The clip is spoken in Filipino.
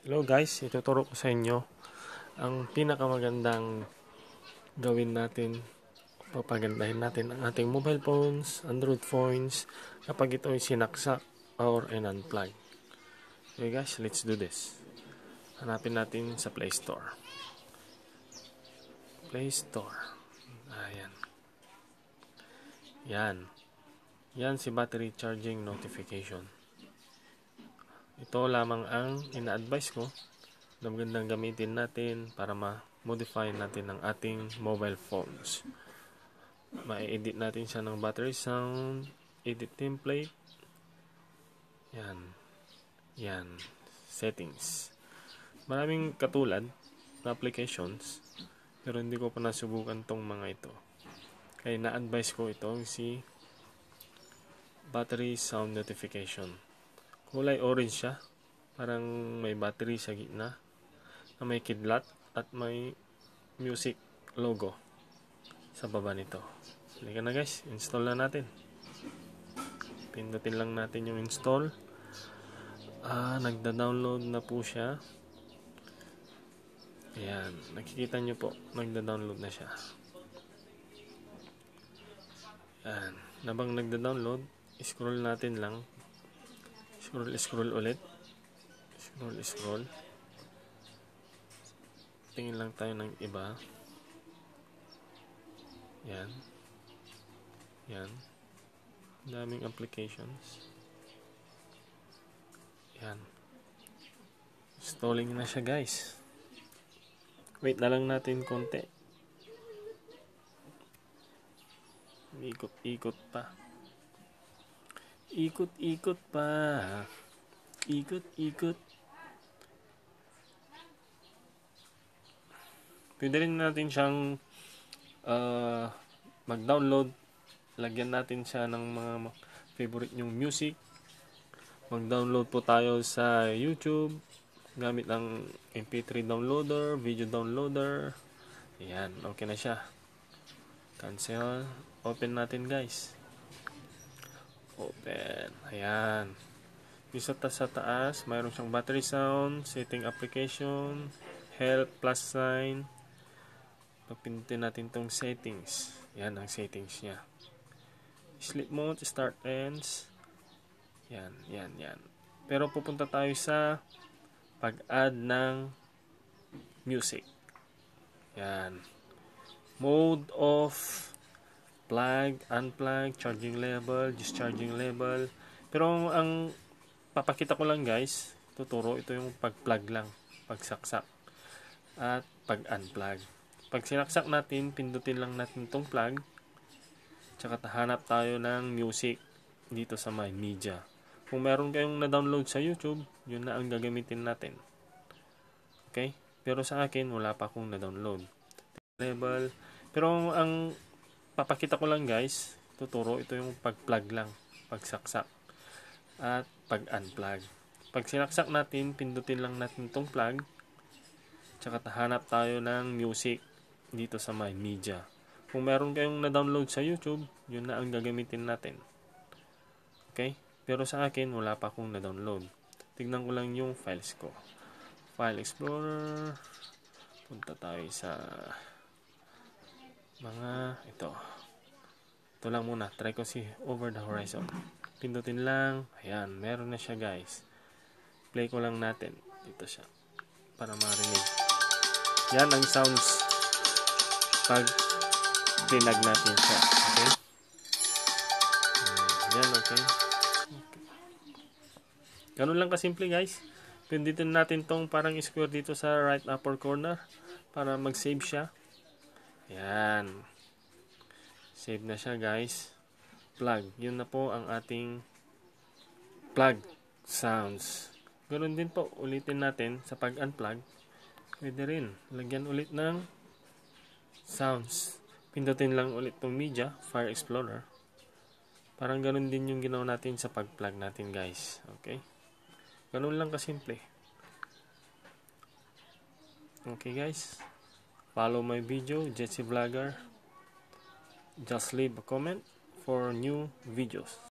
Hello guys, ituturo ko sa inyo ang pinakamagandang gawin natin, papagandahin natin ang ating mobile phones, Android phones kapag ito ay sinaksak or unplug. Okay guys, let's do this. Hanapin natin sa Play Store. Play Store. Ayan. Yan si battery charging notification. Ito lamang ang ina-advise ko na magandang gamitin natin para ma-modify natin ang ating mobile phones. Ma-edit natin siya ng battery sound, edit template. Yan. Settings. Maraming katulad na applications, pero hindi ko pa nasubukan tong mga ito. Kaya na-advise ko ito si battery sound notification. Kulay orange siya. Parang may battery sa gitna na may kidlat at may music logo sa baba nito. Halika na guys, install na natin. Pindutin lang natin yung install. Nagda-download na po siya. Ayan, nakikita nyo po, nagda-download na siya. Ayan, nabang nagda-download, scroll natin lang. Scroll ulit. Scroll. Tingin lang tayo ng iba. Yan. Daming applications. Yan. Installing na siya guys. Wait na lang natin konti. Ikot pa. Ikot pa. Ikot. Pwede rin natin siyang mag-download. Lagyan natin siya ng mga favorite nyong music. Mag-download po tayo sa YouTube gamit ng MP3 downloader, video downloader. Ayan, okay na siya. Cancel. Open natin guys. Open. Ayan. Sa taas, mayroon siyang battery sound, setting application, help, plus sign. Pagpindutin natin tong settings. Yan ang settings niya. Sleep mode, start ends. Yan. Pero pupunta tayo sa pag-add ng music. Yan. Mode off, plug, unplug, charging level, discharging level. Pero ang papakita ko lang guys, tuturo ito yung pag-plug lang, pagsaksak at pag-unplug. Pag sinaksak natin, pindutin lang natin itong plug, tsaka hanap tayo ng music dito sa My Media. Kung meron kayong na-download sa YouTube, yun na ang gagamitin natin. Okay? Pero sa akin, wala pa akong na-download. Level. Pero ang papakita ko lang guys, tuturo ito yung pag-plug lang, pagsaksak at pag-unplug. Pag sinaksak natin, pindutin lang natin itong plug, tsaka hanap tayo ng music dito sa My Media. Kung meron kayong na-download sa YouTube, yun na ang gagamitin natin. Okay? Pero sa akin, wala pa akong na-download. Tignan ko lang yung files ko. File Explorer. Punta tayo sa mga ito. Ito lang muna. Try ko si Over the Horizon. Pindutin lang. Ayan, meron na siya guys. Play ko lang natin. Dito siya. Para marinig. Yan ang sounds pag tinag natin siya. Okay? Yan, okay. Ganun lang kasimple guys. Pindutin natin tong parang square dito sa right upper corner para mag-save siya. Ayan. Save na siya guys. Plug. Yun na po ang ating plug sounds. Ganun din po. Ulitin natin sa pag-unplug. Pwede rin. Lagyan ulit ng sounds. Pindutin lang ulit tong media, File Explorer. Parang ganun din yung ginawa natin sa pag-plug natin guys. Okay? Ganun lang kasimple. Okay guys. Follow my video, Jesse Vlogger. Just leave a comment for new videos.